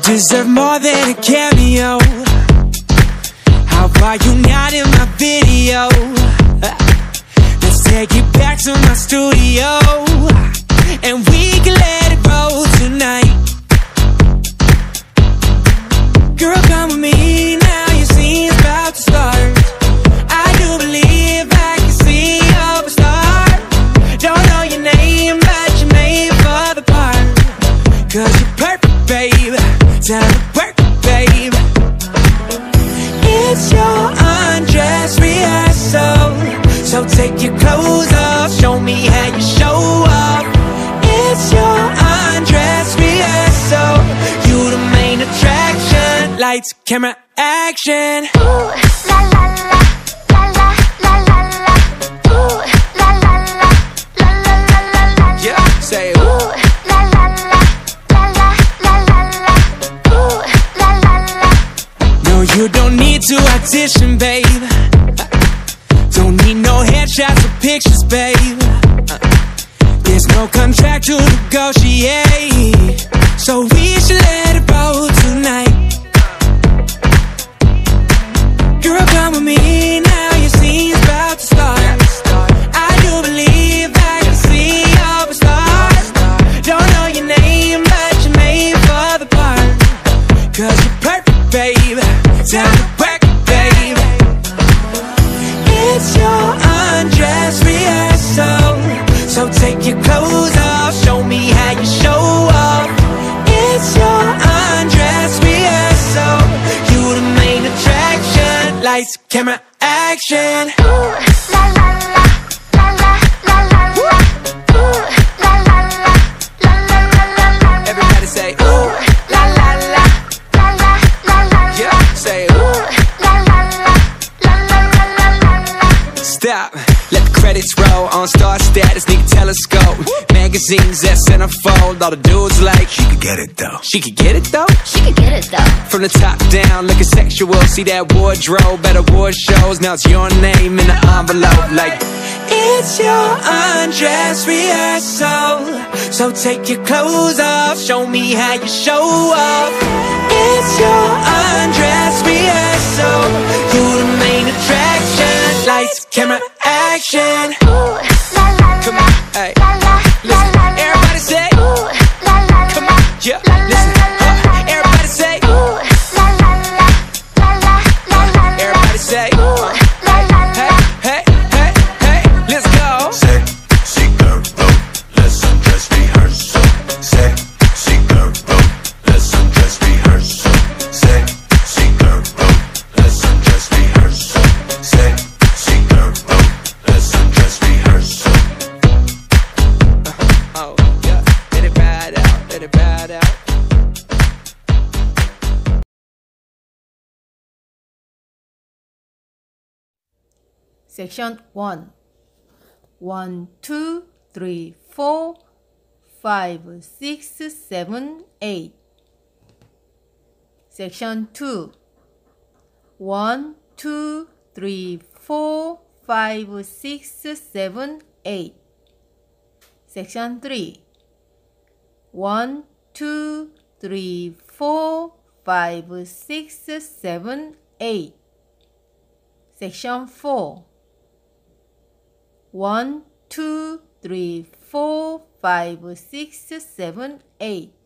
deserve more than a cameo. How are you not in my video? Let's take it back to my studio, and we can let it roll tonight. Girl, come with me now, your scene's about to start. I do believe I can see you're a star. Don't know your name, but you're made for the part. Cause you're perfect, babe. Time to work, babe. It's your undress rehearsal, so take your clothes off, show me how you show off. It's your undress rehearsal, you the main attraction. Lights, camera, action. Ooh, la la la, la la la la la. Ooh, la la la, la la la la la. Yeah, say ooh. Ooh, la la la, la la la la la. Ooh, la la la. No, you don't need to audition, babe. Don't need no headshots or pictures, babe. There's no contract to negotiate, so we should let it roll tonight. Girl, come with me now, your scene's about to start. I do believe I can see you're a star. Don't know your name, but you're made for the part. Cause you're perfect, babe. Time to work, babe. It's your undress rehearsal, so take your clothes off, show me how you show off. It's your undress rehearsal, you the main attraction. Lights, camera, action. Ooh, la la la, la la la la la. Ooh, la la la, la la la la la. Everybody say ooh, la la la, la la la la. yeah, say ooh. Ooh, la la la, la la la la la. Stop, let the credits roll. On star status, need a telescope. Magazines that centerfold. All the dudes like, she could get it though. She could get it though? She could get it though. From the top down, looking sexual. See that wardrobe at award shows. Now it's your name in the envelope. Like, it's your undress rehearsal, so take your clothes off, show me how you show off. It's your undress rehearsal, you the main attraction. Lights, camera, action. Ooh, la la la, Come on, hey, la la listen, la la. everybody say, Ooh, la la la. come on, yeah, listen, everybody say, Ooh, la la la, la la la la. everybody say, Ooh, la la la. hey, hey, hey, hey, let's go. Sexy girl, let's undress rehearsal. Sexy girl, let's undress rehearsal. Sexy girl, let's undress rehearsal. Sexy girl, let's undress rehearsal. Oh, yeah, let it ride out, let it ride out. Section 1. 1, 2, 3, 4, 5, 6, 7, 8. Section 2. 1, 2, 3, 4, 5, 6, 7, 8. Section 3. 1, 2, 3, 4, 5, 6, 7, 8. Section 4. 1, 2, 3, 4, 5, 6, 7, 8.